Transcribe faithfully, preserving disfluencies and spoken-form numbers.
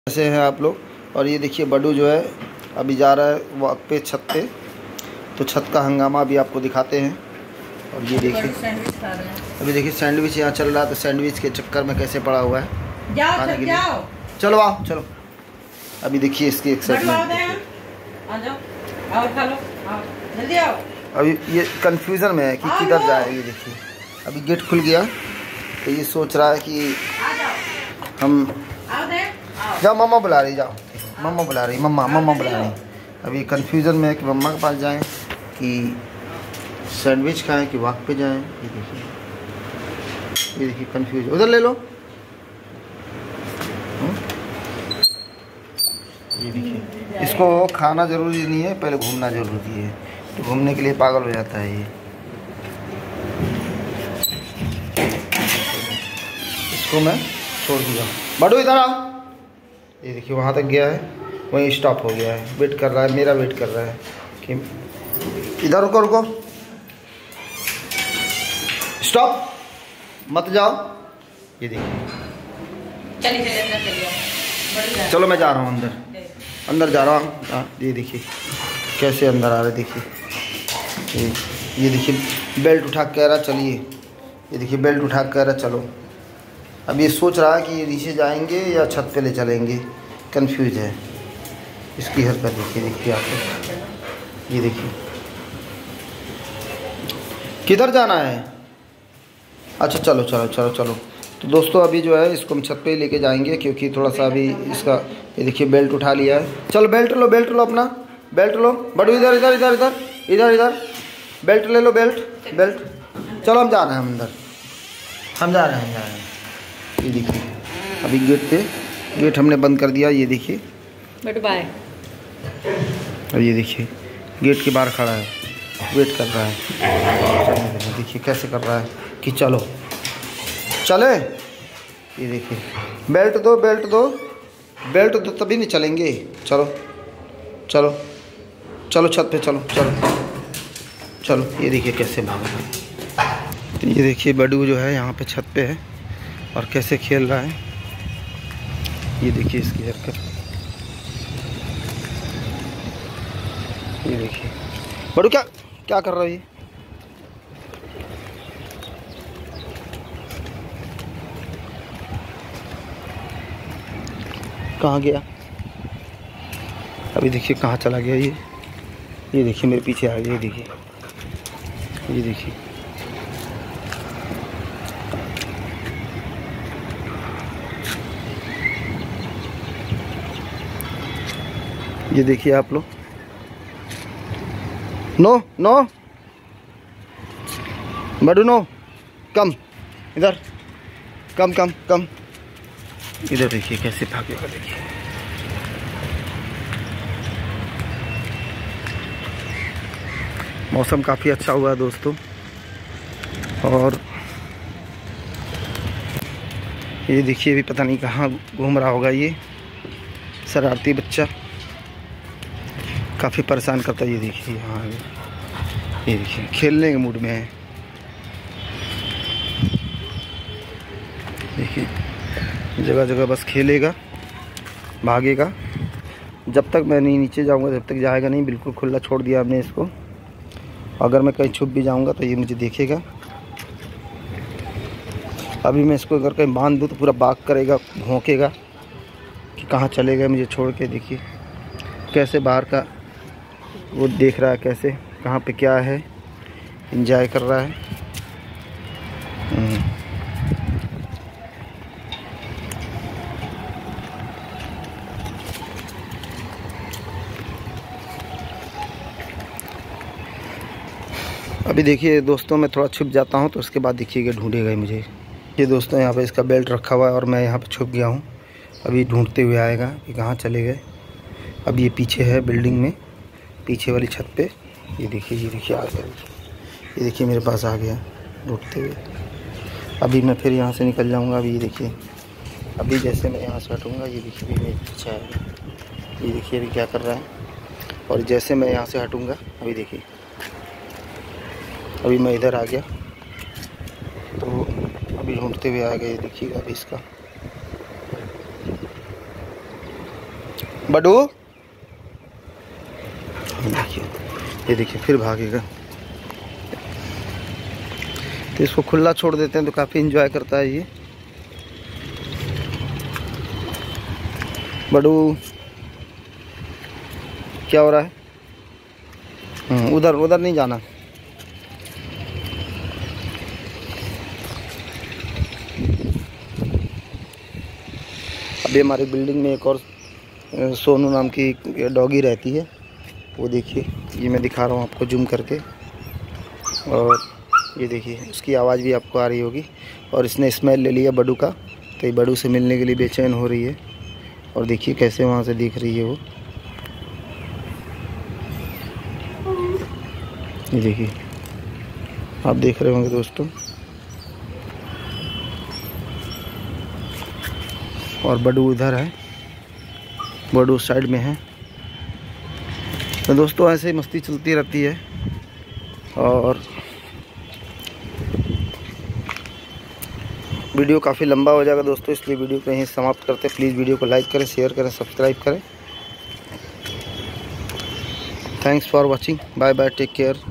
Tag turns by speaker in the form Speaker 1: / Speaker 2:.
Speaker 1: कैसे हैं आप लोग। और ये देखिए बडू जो है अभी जा रहा है वॉक पे छत पे, तो छत का हंगामा भी आपको दिखाते हैं। और ये देखिए अभी देखिए सैंडविच यहाँ चल रहा है, तो सैंडविच के चक्कर में कैसे पड़ा हुआ है
Speaker 2: जाओ,
Speaker 1: खाने के
Speaker 2: जाओ।
Speaker 1: लिए। चलो आओ चलो। अभी देखिए इसकी एक्साइटमेंट,
Speaker 2: जल्दी आओ।
Speaker 1: अभी ये कंफ्यूजन में है कि किधर जाए। ये देखिए अभी गेट खुल गया, तो ये सोच रहा है कि हम जाओ, मम्मा बुला रही, जाओ मम्मा बुला रही, मम्मा मम्मा बुला रही। अभी कंफ्यूजन में है कि मम्मा के पास जाएं कि सैंडविच खाएं कि वॉक पे जाएं। ये देखिए ये देखिए कंफ्यूज, उधर ले लो। ये देखिए इसको खाना ज़रूरी नहीं है, पहले घूमना ज़रूरी है, तो घूमने के लिए पागल हो जाता है ये। इसको मैं छोड़ दिया। बड़ो इधर आओ। ये देखिए वहाँ तक गया है, वहीं स्टॉप हो गया है, वेट कर रहा है, मेरा वेट कर रहा है कि इधर रुको रुको, स्टॉप मत जाओ। ये देखिए
Speaker 2: चलिए चलिए
Speaker 1: चलो मैं जा रहा हूँ अंदर, अंदर जा रहा हूँ। हाँ ये देखिए कैसे अंदर आ रहे, देखिए ये ये देखिए बेल्ट उठा कह रहा चलिए। ये देखिए बेल्ट उठा कह रहा चलो। अब ये सोच रहा है कि ये नीचे जाएंगे या छत पे ले चलेंगे, कंफ्यूज है। इसकी हरकत देखिए, देखिए आप, ये देखिए किधर जाना है। अच्छा चलो चलो चलो चलो। तो दोस्तों अभी जो है इसको हम छत पे ही लेके जाएंगे, क्योंकि थोड़ा सा अभी इसका, ये देखिए बेल्ट उठा लिया है। चलो बेल्ट लो, बेल्ट लो, अपना बेल्ट लो। बड़ू इधर इधर इधर इधर इधर इधर बेल्ट ले लो, बेल्ट बेल्ट। चलो हम जा रहे हैं अंदर, हम जा रहे हैं हम जा रहे हैं। ये देखिए अभी गेट पे, गेट हमने बंद कर दिया। ये देखिए
Speaker 2: बाय।
Speaker 1: और ये देखिए गेट के बाहर खड़ा है, वेट कर रहा है। देखिए कैसे कर रहा है कि चलो चले। ये देखिए बेल्ट दो, बेल्ट दो, बेल्ट दो तभी नहीं चलेंगे। चलो चलो चलो छत पे चलो चलो चलो। ये देखिए कैसे भाग रहा है। तो ये देखिए बडू जो है यहाँ पे छत पे है और कैसे खेल रहा है। ये देखिए इसकी हरकत, ये देखिए बड़ू क्या क्या कर रहा है ये। कहाँ गया, अभी देखिए कहाँ चला गया ये। ये देखिए मेरे पीछे आ गया, ये देखिए ये देखिए ये देखिए आप लोग। नो नो बडू नो, कम इधर, कम कम कम इधर। देखिए कैसे भागेगा, देखिए मौसम काफ़ी अच्छा हुआ है दोस्तों। और ये देखिए भी पता नहीं कहाँ घूम रहा होगा ये शरारती बच्चा, काफ़ी परेशान करता है। ये देखिए हाँ ये देखिए खेलने के मूड में है। देखिए जगह जगह बस खेलेगा, भागेगा। जब तक मैं नहीं नीचे जाऊंगा जब तक जाएगा नहीं। बिल्कुल खुला छोड़ दिया हमने इसको। अगर मैं कहीं छुप भी जाऊंगा तो ये मुझे देखेगा। अभी मैं इसको अगर कहीं बांध दूँ तो पूरा बाग करेगा, भौंकेगा कि कहाँ चले गए मुझे छोड़ के। देखिए कैसे बाहर का वो देख रहा है, कैसे कहाँ पे क्या है, एंजॉय कर रहा है। अभी देखिए दोस्तों मैं थोड़ा छुप जाता हूँ, तो उसके बाद देखिएगा ढूंढेगा मुझे। ये दोस्तों यहाँ पे इसका बेल्ट रखा हुआ है और मैं यहाँ पे छुप गया हूँ। अभी ढूंढते हुए आएगा कि कहाँ चले गए। अब ये पीछे है बिल्डिंग में, पीछे वाली छत पे। ये देखिए ये देखिए आ गया, ये देखिए मेरे पास आ गया ढूंढते हुए। अभी मैं फिर यहाँ से निकल जाऊँगा। अभी ये देखिए अभी जैसे मैं यहाँ से हटूँगा, ये देखिए मेरे पीछे आएगा। ये देखिए अभी क्या कर रहा है। और जैसे मैं यहाँ से हटूँगा, अभी देखिए अभी मैं इधर आ गया, तो अभी ढूंढते हुए आ गए। देखिएगा अभी इसका बडू देखिए, ये देखिए फिर भागेगा। तो इसको खुला छोड़ देते हैं तो काफ़ी इंजॉय करता है ये। बडू क्या हो रहा है? उधर उधर नहीं जाना। अभी हमारी बिल्डिंग में एक और सोनू नाम की डॉगी रहती है, वो देखिए, ये मैं दिखा रहा हूँ आपको जूम करके। और ये देखिए उसकी आवाज़ भी आपको आ रही होगी। और इसने स्मेल ले लिया बडू का, तो ये बडू से मिलने के लिए बेचैन हो रही है। और देखिए कैसे वहाँ से दिख रही है वो, ये देखिए, आप देख रहे होंगे दोस्तों। और बडू इधर है, बडू साइड में है। तो दोस्तों ऐसे ही मस्ती चलती रहती है। और वीडियो काफ़ी लंबा हो जाएगा दोस्तों, इसलिए वीडियो को यहीं समाप्त करते हैं। प्लीज़ वीडियो को लाइक करें, शेयर करें, सब्सक्राइब करें। Thanks for watching, bye bye, take care.